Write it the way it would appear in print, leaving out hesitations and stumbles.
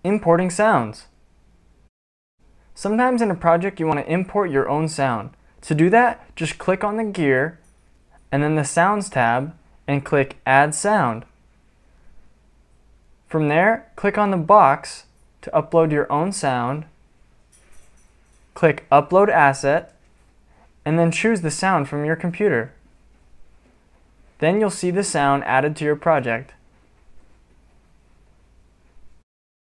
Importing sounds. Sometimes in a project you want to import your own sound. To do that, just click on the gear and then the Sounds tab and click Add Sound. From there, click on the box to upload your own sound. Click Upload Asset and then choose the sound from your computer. Then you'll see the sound added to your project.